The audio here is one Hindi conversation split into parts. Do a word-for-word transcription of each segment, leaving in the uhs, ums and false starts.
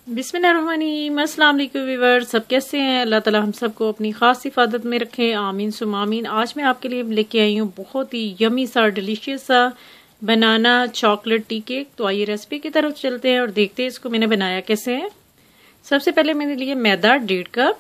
बिस्मिल्लाहिर्रहमानिर्रहीम। अस्सलाम वालेकुम व्यूअर्स, सब कैसे हैं? अल्लाह ताला हम सबको अपनी ख़ास हिफाजत में रखें, आमीन सुम आमीन। आज मैं आपके लिए लेके आई हूँ बहुत ही यमी सा डिलीशियस सा बनाना चॉकलेट टी केक। तो आइए रेसिपी की तरफ चलते हैं और देखते हैं इसको मैंने बनाया कैसे है। सबसे पहले मैंने लिए मैदा डेढ़ कप,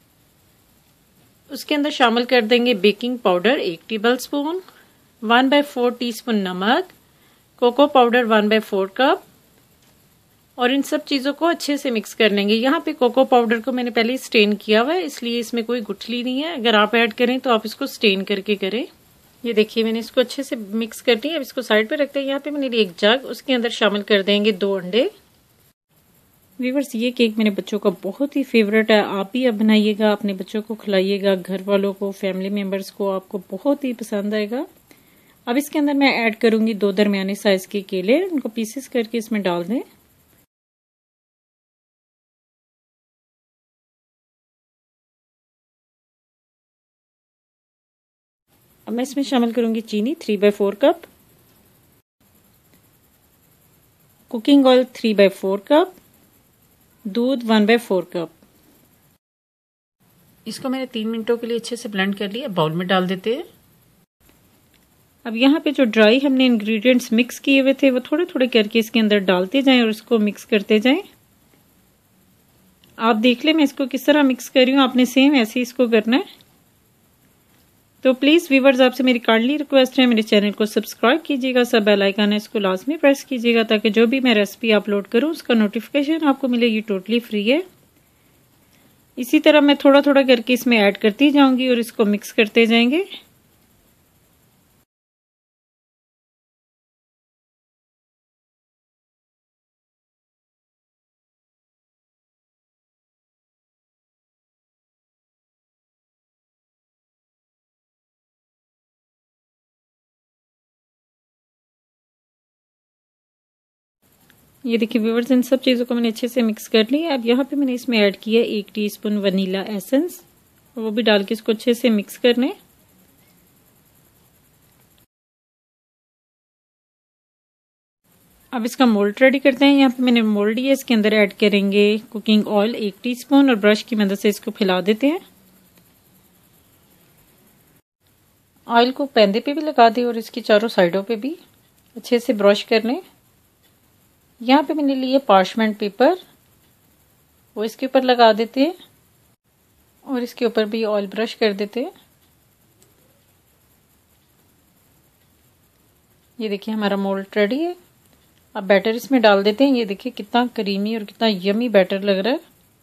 उसके अंदर शामिल कर देंगे बेकिंग पाउडर एक tablespoon, one by four teaspoon नमक, cocoa powder one by four cup, और इन सब चीज़ों को अच्छे से मिक्स कर लेंगे। यहाँ पे कोको पाउडर को मैंने पहले स्टेन किया हुआ है, इसलिए इसमें कोई गुठली नहीं है। अगर आप ऐड करें तो आप इसको स्टेन करके करें। ये देखिए मैंने इसको अच्छे से मिक्स कर दिया। अब इसको साइड पे रखते हैं। यहाँ पे मैंने एक जग, उसके अंदर शामिल कर देंगे दो अंडे। व्यूअर्स, ये केक मेरे बच्चों का बहुत ही फेवरेट है। आप भी अब बनाइएगा, अपने बच्चों को खिलाइएगा, घर वालों को, फैमिली मेम्बर्स को, आपको बहुत ही पसंद आएगा। अब इसके अंदर मैं ऐड करूंगी दो दरमियाने साइज के केले, उनको पीसेस करके इसमें डाल दें। अब मैं इसमें शामिल करूंगी चीनी three by four cup, cooking oil three by four cup, दूध वन बाय फोर कप। इसको मैंने तीन मिनटों के लिए अच्छे से ब्लेंड कर लिया। बाउल में डाल देते हैं। अब यहाँ पे जो ड्राई हमने इंग्रेडिएंट्स मिक्स किए हुए थे वो थोड़े थोड़े करके इसके अंदर डालते जाएं और इसको मिक्स करते जाएं। आप देख लें मैं इसको किस तरह मिक्स कर रही हूँ, आपने सेम ऐसे ही इसको करना है। तो प्लीज़ व्यूअर्स, आपसे मेरी काइंडली रिक्वेस्ट है, मेरे चैनल को सब्सक्राइब कीजिएगा, सब बेल आइकन है इसको लाजमी प्रेस कीजिएगा ताकि जो भी मैं रेसिपी अपलोड करूँ उसका नोटिफिकेशन आपको मिले। ये टोटली फ्री है। इसी तरह मैं थोड़ा थोड़ा करके इसमें ऐड करती जाऊंगी और इसको मिक्स करते जाएंगे। ये देखिए व्यूअर्स, इन सब चीज़ों को मैंने अच्छे से मिक्स कर लिया। अब यहाँ पे मैंने इसमें ऐड किया एक टीस्पून वनीला एसेंस, वो भी डाल के इसको अच्छे से मिक्स करने। अब इसका मोल्ड रेडी करते हैं। यहाँ पे मैंने मोल्ड दिया, इसके अंदर ऐड करेंगे कुकिंग ऑयल एक टीस्पून और ब्रश की मदद से इसको फैला देते हैं। ऑयल को पैंदे पे भी लगा दें और इसकी चारों साइडों पे भी अच्छे से ब्रश कर लें। यहाँ पे मैंने लिए पार्चमेंट पेपर, वो इसके ऊपर लगा देते हैं और इसके ऊपर भी ऑयल ब्रश कर देते हैं। ये देखिए हमारा मोल्ड रेडी है। अब बैटर इसमें डाल देते हैं। ये देखिए कितना क्रीमी और कितना यमी बैटर लग रहा है।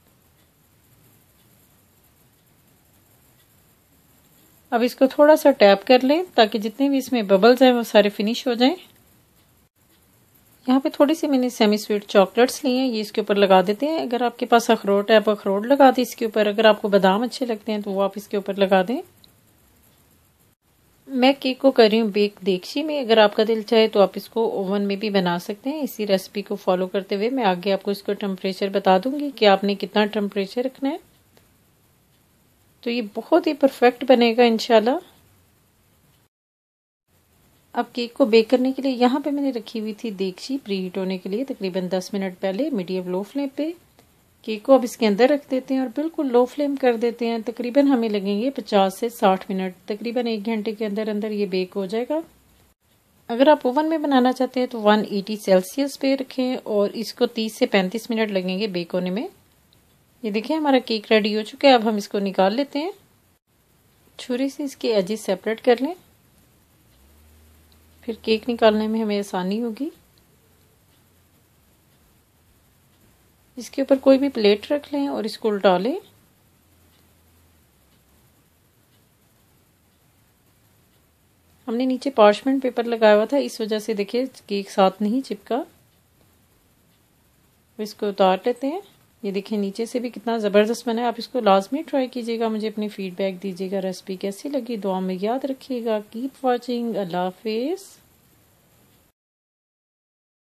अब इसको थोड़ा सा टैप कर लें ताकि जितने भी इसमें बबल्स हैं वो सारे फिनिश हो जाएं। यहाँ पे थोड़ी सी मैंने सेमी स्वीट चॉकलेट्स ली हैं, ये इसके ऊपर लगा देते हैं। अगर आपके पास अखरोट है आप अखरोट लगा दें इसके ऊपर। अगर आपको बादाम अच्छे लगते हैं तो वो आप इसके ऊपर लगा दें। मैं केक को कर रही हूँ बेक देगची में। अगर आपका दिल चाहे तो आप इसको ओवन में भी बना सकते हैं। इसी रेसिपी को फॉलो करते हुए मैं आगे आपको इसको टेम्परेचर बता दूंगी कि आपने कितना टेम्परेचर रखना है। तो ये बहुत ही परफेक्ट बनेगा इंशाल्लाह। अब केक को बेक करने के लिए यहाँ पे मैंने रखी हुई थी देगची प्री हीट होने के लिए तकरीबन दस मिनट पहले मीडियम लो फ्लेम पे। केक को अब इसके अंदर रख देते हैं और बिल्कुल लो फ्लेम कर देते हैं। तकरीबन हमें लगेंगे पचास से साठ मिनट, तकरीबन एक घंटे के अंदर अंदर ये बेक हो जाएगा। अगर आप ओवन में बनाना चाहते हैं तो वन एटी सेल्सियस पे रखें और इसको तीस से पैंतीस मिनट लगेंगे बेक होने में। ये देखिए हमारा केक रेडी हो चुका है। अब हम इसको निकाल लेते हैं। छुरी से इसके एजेस सेपरेट कर लें, फिर केक निकालने में हमें आसानी होगी। इसके ऊपर कोई भी प्लेट रख लें और इसको उल्टा लें। हमने नीचे पार्चमेंट पेपर लगाया हुआ था, इस वजह से देखिए केक साथ नहीं चिपका। इसको उतार लेते हैं। ये देखिए नीचे से भी कितना ज़बरदस्त बना है। आप इसको लाजमी ट्राई कीजिएगा, मुझे अपनी फीडबैक दीजिएगा रेसिपी कैसी लगी। दुआ में याद रखिएगा। Keep watching. अल्लाह हाफिज़।